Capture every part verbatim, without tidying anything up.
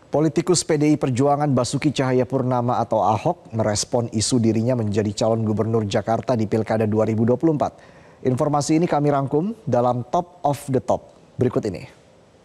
Politikus P D I Perjuangan Basuki Cahayapurnama atau Ahok merespon isu dirinya menjadi calon gubernur Jakarta di Pilkada dua ribu dua puluh empat. Informasi ini kami rangkum dalam Top of the Top berikut ini.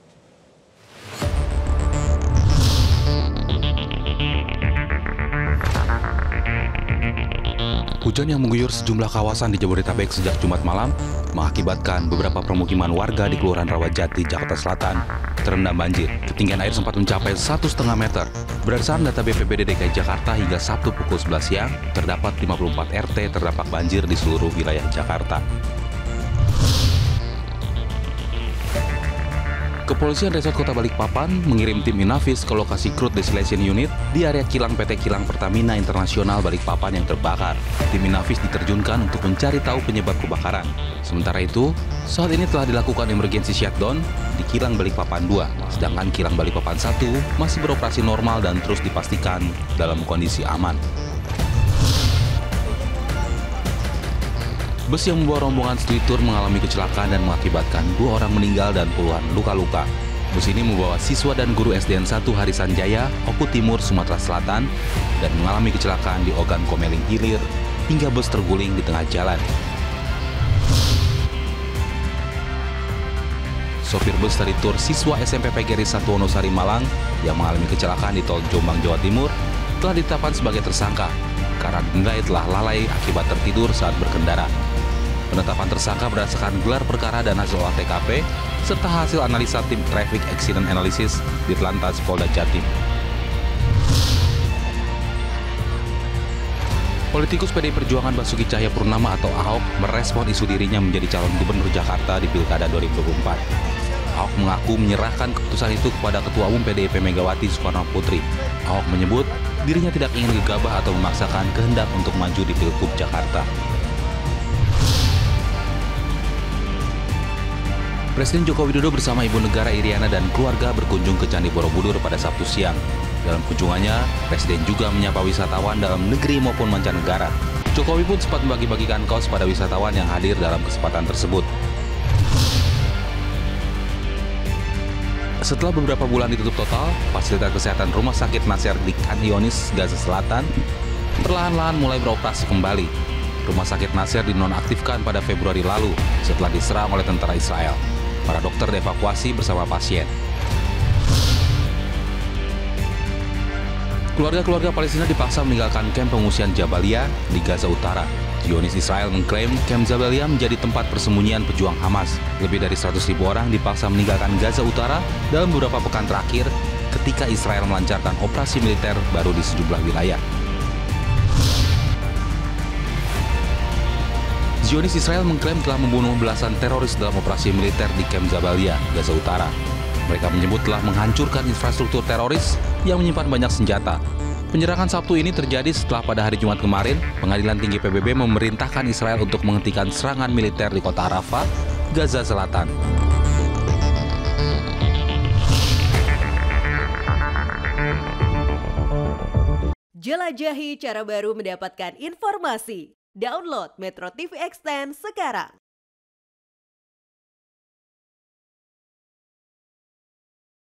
Hujan yang mengguyur sejumlah kawasan di Jabodetabek sejak Jumat malam mengakibatkan beberapa permukiman warga di Kelurahan Rawajati, Jakarta Selatan terendam banjir. Ketinggian air sempat mencapai satu koma lima meter. Berdasarkan data B P B D D K I Jakarta hingga Sabtu pukul sebelas siang, terdapat lima puluh empat R T terdampak banjir di seluruh wilayah Jakarta. Kepolisian Resort Kota Balikpapan mengirim tim Inafis ke lokasi Crude Distillation Unit di area kilang P T Kilang Pertamina Internasional Balikpapan yang terbakar. Tim Inafis diterjunkan untuk mencari tahu penyebab kebakaran. Sementara itu, saat ini telah dilakukan emergency shutdown di Kilang Balikpapan dua, sedangkan Kilang Balikpapan satu masih beroperasi normal dan terus dipastikan dalam kondisi aman. Bus yang membawa rombongan studi tour mengalami kecelakaan dan mengakibatkan dua orang meninggal dan puluhan luka-luka. Bus ini membawa siswa dan guru S D N satu Harisan Jaya, Oku Timur, Sumatera Selatan, dan mengalami kecelakaan di Ogan Komeling Hilir hingga bus terguling di tengah jalan. Sopir bus dari tur siswa S M P P G R I satu Wonosari Malang yang mengalami kecelakaan di tol Jombang, Jawa Timur telah ditetapkan sebagai tersangka karena dinilai telah lalai akibat tertidur saat berkendara. Penetapan tersangka berdasarkan gelar perkara dan hasil olah T K P, serta hasil analisa tim Traffic Accident Analysis di Telantas Polda Jatim. Politikus P D I Perjuangan Basuki Cahayapurnama atau Ahok merespon isu dirinya menjadi calon gubernur Jakarta di Pilkada dua ribu dua puluh empat. Ahok mengaku menyerahkan keputusan itu kepada Ketua Umum P D I P Megawati Soekarno Putri. Ahok menyebut dirinya tidak ingin gegabah atau memaksakan kehendak untuk maju di Pilgub Jakarta. Presiden Joko Widodo bersama Ibu Negara Iriana dan keluarga berkunjung ke Candi Borobudur pada Sabtu siang. Dalam kunjungannya, Presiden juga menyapa wisatawan dalam negeri maupun mancanegara. Jokowi pun sempat membagi-bagikan kaos pada wisatawan yang hadir dalam kesempatan tersebut. Setelah beberapa bulan ditutup total, fasilitas kesehatan Rumah Sakit Nasir di Khan Younis, Gaza Selatan, perlahan-lahan mulai beroperasi kembali. Rumah Sakit Nasir dinonaktifkan pada Februari lalu setelah diserang oleh tentara Israel. Para dokter dievakuasi bersama pasien. Keluarga-keluarga Palestina dipaksa meninggalkan kamp pengungsian Jabalia di Gaza Utara. Zionis Israel mengklaim kamp Jabalia menjadi tempat persembunyian pejuang Hamas. Lebih dari seratus ribu orang dipaksa meninggalkan Gaza Utara dalam beberapa pekan terakhir ketika Israel melancarkan operasi militer baru di sejumlah wilayah. Zionis Israel mengklaim telah membunuh belasan teroris dalam operasi militer di kamp Jabalia, Gaza Utara. Mereka menyebut telah menghancurkan infrastruktur teroris yang menyimpan banyak senjata. Penyerangan Sabtu ini terjadi setelah pada hari Jumat kemarin, Pengadilan Tinggi P B B memerintahkan Israel untuk menghentikan serangan militer di kota Rafah, Gaza Selatan. Jelajahi cara baru mendapatkan informasi. Download Metro T V Extend sekarang.